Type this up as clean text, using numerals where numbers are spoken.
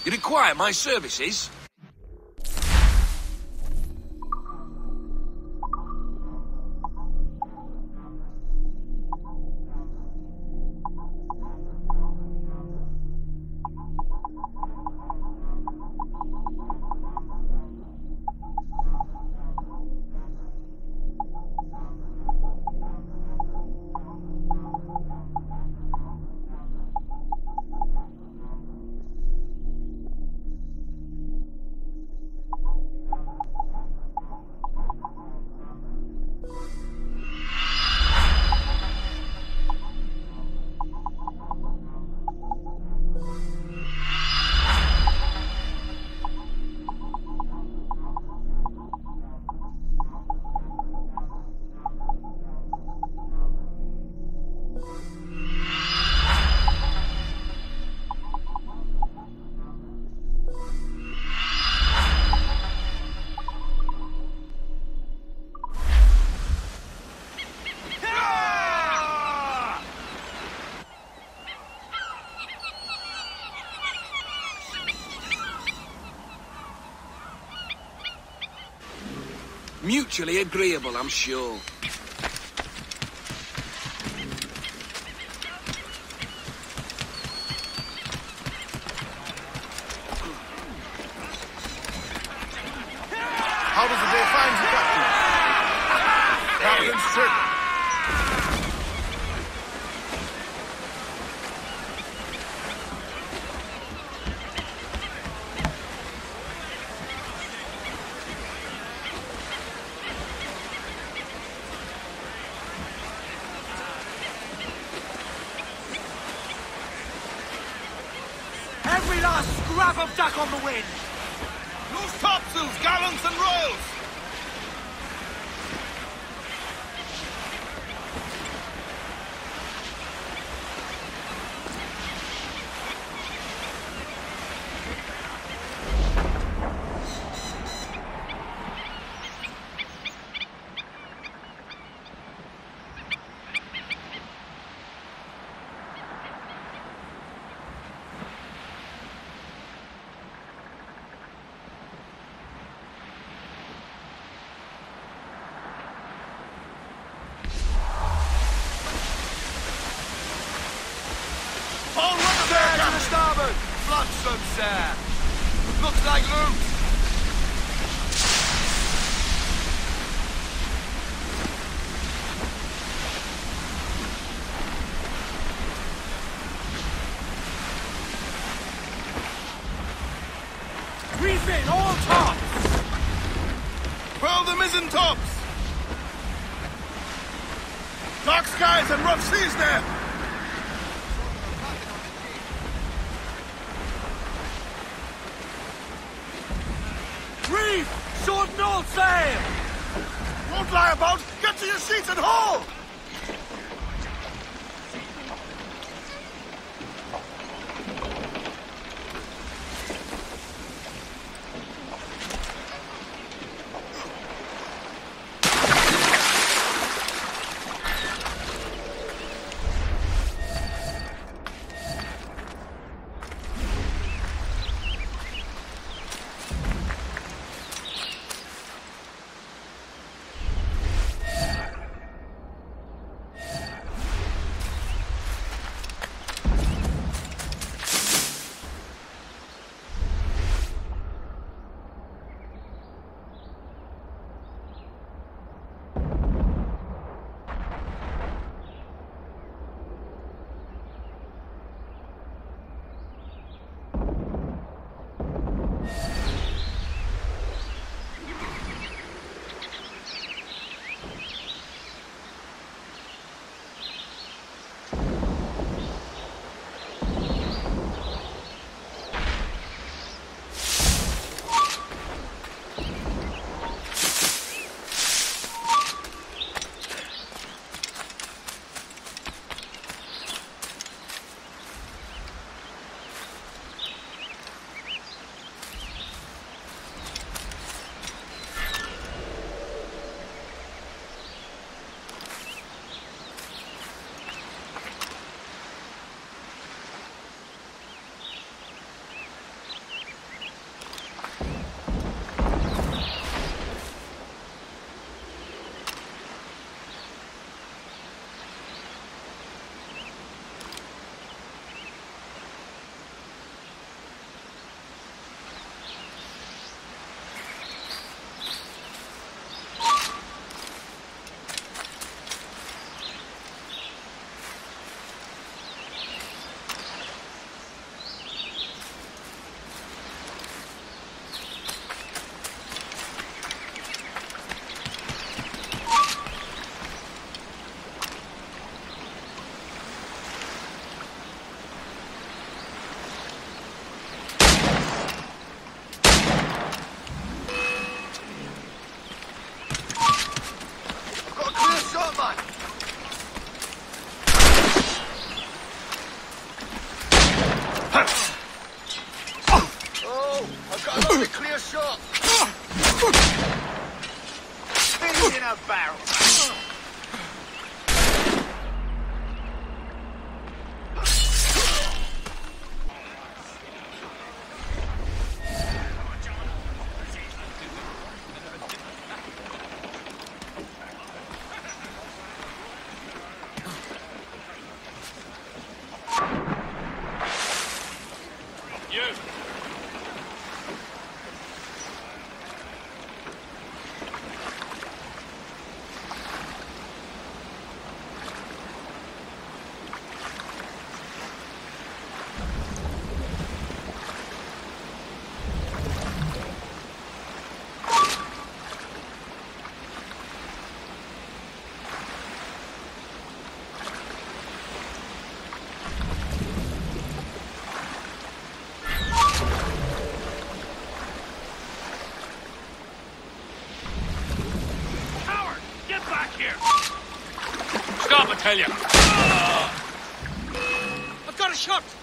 You require my services? Mutually agreeable, I'm sure. How does the day find you, Captain? Captain's trip. Every last scrap of duck on the wind! Loose topsails, gallants and royals! All right there, to the starboard! Flotsam, sir! Looks like loot! Reef in, all tops! Furl the mizzen tops! Dark skies and rough seas there! Reef! Short and all sail! Won't lie about! Get to your seats and haul! on. Oh, I've got another clear shot. Pins in a barrel. Stop, I tell you! I've got a shot!